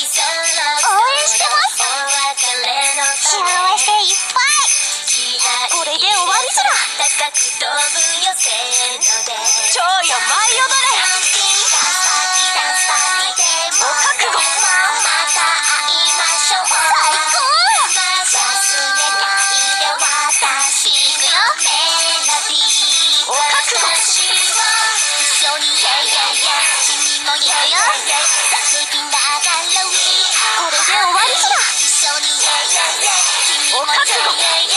してます。幸せいっぱい。これで終わりじゃ。超よ舞い踊れ。お覚悟。最高。いくよ。お覚悟。いくよ。これで終わりじゃ。お覚悟。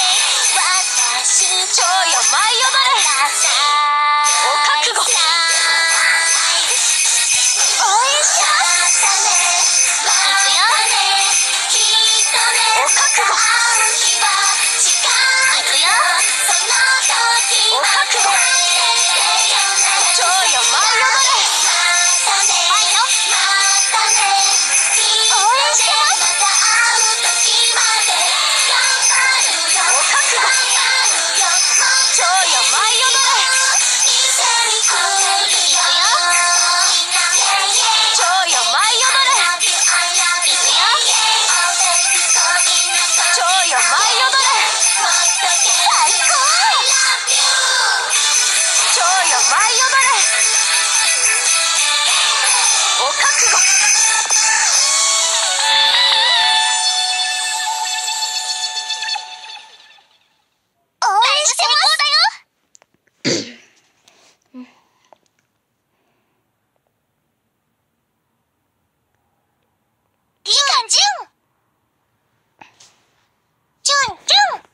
超よ舞い踊れ。お覚悟。応援します。いくよ。お覚悟。いくよ。お覚悟。超よ舞い踊れ。はいよ。応援してます。お覚悟。超よ舞い踊れ。いくよ。超よ舞い踊れ。いくよ。超よ舞い踊れ。最高。超よ舞い踊れ。お覚悟。応援してます。いい感じ。チュンチュン。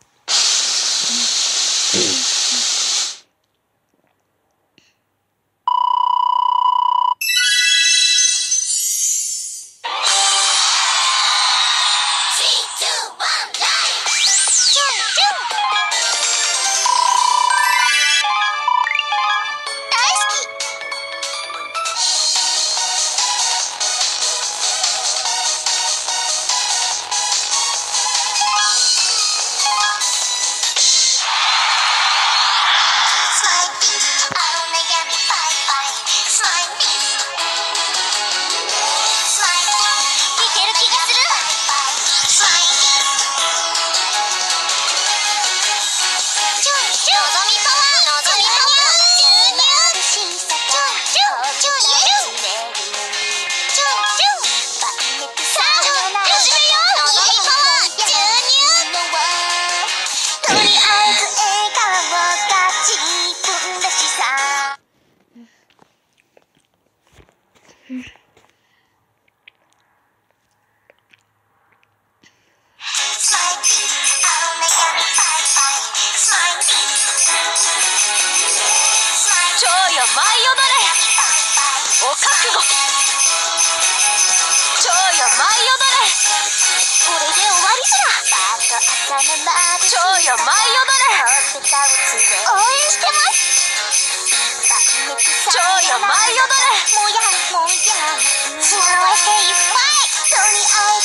お覚悟。超よ舞い踊れ。これで終わりじゃ。超よ舞い踊れ。応援してます。超よ舞い踊れ。幸せいっぱい。